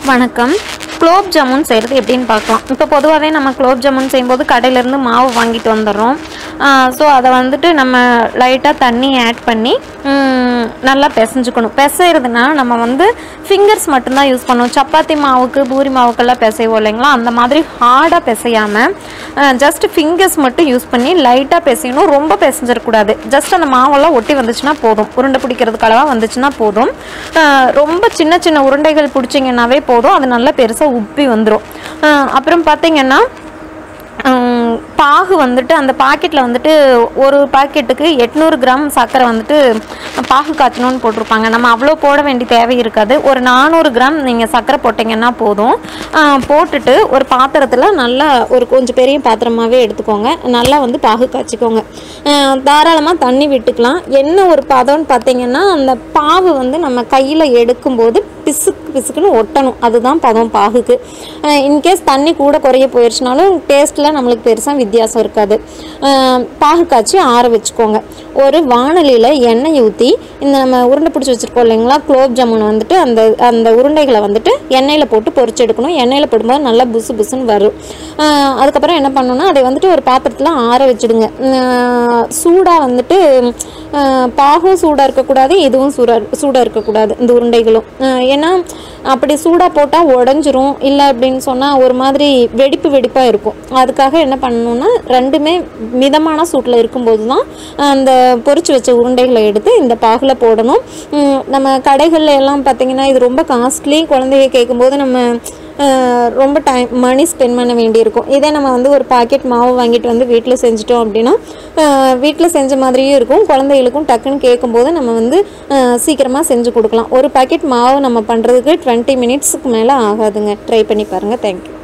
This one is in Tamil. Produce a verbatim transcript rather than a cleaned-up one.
வணக்கம். குலோப் ஜாமுன் செய்கிறது எப்படின்னு பார்க்கலாம். இப்போ பொதுவாகவே நம்ம குலோப் ஜாமுன் செய்யும்போது கடையிலேருந்து மாவு வாங்கிட்டு வந்துடுறோம். ஸோ அதை வந்துட்டு நம்ம லைட்டாக தண்ணி ஆட் பண்ணி நல்லா பிசைஞ்சுக்கணும். பிசைறதுனா நம்ம வந்து ஃபிங்கர்ஸ் மட்டும்தான் யூஸ் பண்ணுவோம். சப்பாத்தி மாவுக்கு பூரி மாவுக்கெல்லாம் பிசைவோம் இல்லைங்களா, அந்த மாதிரி ஹார்டாக பிசையாமல் ஜஸ்ட் ஃபிங்கர்ஸ் மட்டும் யூஸ் பண்ணி லைட்டாக பிசையணும். ரொம்ப பிசைஞ்சிடக்கூடாது. ஜஸ்ட் அந்த மாவெல்லாம் ஒட்டி வந்துச்சுன்னா போதும். உருண்டை பிடிக்கிறதுக்கு அளவாக வந்துச்சுன்னா போதும். ரொம்ப சின்ன சின்ன உருண்டைகள் பிடிச்சிங்கன்னாவே போதும். அது நல்லா பெருசாக உப்பி வந்துடும். அப்புறம் பார்த்திங்கன்னா பாகு வந்துட்டு அந்த பாக்கெட்டில் வந்துட்டு ஒரு பாக்கெட்டுக்கு எட்நூறு கிராம் சர்க்கரை வந்துட்டு பாகு காய்ச்சணும்னு போட்டிருப்பாங்க. நம்ம அவ்வளோ போட வேண்டிய தேவை இருக்காது. ஒரு நானூறு கிராம் நீங்கள் சர்க்கரை போட்டிங்கன்னா போதும். போட்டுட்டு ஒரு பாத்திரத்தில் நல்லா ஒரு கொஞ்சம் பெரிய பாத்திரமாகவே எடுத்துக்கோங்க. நல்லா வந்து பாகு காய்ச்சிக்கோங்க. தாராளமாக தண்ணி விட்டுக்கலாம். என்ன ஒரு பதம்னு பார்த்தீங்கன்னா, அந்த பாவு வந்து நம்ம கையில் எடுக்கும்போது பிசுக்கு பிசுக்குன்னு ஒட்டணும். அதுதான் பதம் பாகுக்கு. இன்கேஸ் தண்ணி கூட குறைய போயிடுச்சுனாலும் டேஸ்ட்டில் நம்மளுக்கு பெருசாக வித்தியாசம் இருக்காது. பாகு காய்ச்சி ஆற வச்சுக்கோங்க. ஒரு வாணலியில் எண்ணெய் ஊற்றி இந்த நம்ம உருண்டை பிடிச்சி வச்சுருக்கோம் இல்லைங்களா, குலோப் ஜாமுன் வந்துட்டு அந்த அந்த உருண்டைகளை வந்துட்டு எண்ணெயில் போட்டு பொரிச்சு எடுக்கணும். எண்ணெயில் போடும்போது நல்லா புசு புசுன்னு வரும். அதுக்கப்புறம் என்ன பண்ணணும்னா, அதை வந்துட்டு ஒரு பாத்திரத்தில் ஆற வச்சுடுங்க. சூடாக வந்துட்டு பாகும் சூடாக இருக்கக்கூடாது, இதுவும் சூடாக சூடாக இருக்கக்கூடாது இந்த உருண்டைகளும். ஏன்னா அப்படி சூடாக போட்டால் உடஞ்சிரும். இல்லை அப்படின்னு சொன்னால் ஒரு மாதிரி வெடிப்பு வெடிப்பாக இருக்கும். அதுக்காக என்ன பண்ணணும்னா, ரெண்டுமே மிதமான சூட்டில் இருக்கும்போது தான் அந்த பொரிச்சு வச்ச உருண்டைகளை எடுத்து இந்த பாகில் போடணும். நம்ம கடைகளில் எல்லாம் பார்த்திங்கன்னா இது ரொம்ப காஸ்ட்லி. குழந்தைங்க கேட்கும்போது நம்ம ரொம்ப டைம் மணி ஸ்பெண்ட் பண்ண வேண்டியிருக்கும். இதே நம்ம வந்து ஒரு பாக்கெட் மாவு வாங்கிட்டு வந்து வீட்டில் செஞ்சிட்டோம் அப்படின்னா வீட்டில் செஞ்ச மாதிரியும் இருக்கும். குழந்தைகளுக்கும் டக்குன்னு கேட்கும்போது நம்ம வந்து சீக்கிரமாக செஞ்சு கொடுக்கலாம். ஒரு பாக்கெட் மாவு நம்ம பண்ணுறதுக்கு டுவெண்ட்டி மினிட்ஸுக்கு மேலே ஆகாதுங்க. ட்ரை பண்ணி பாருங்கள். தேங்க்யூ.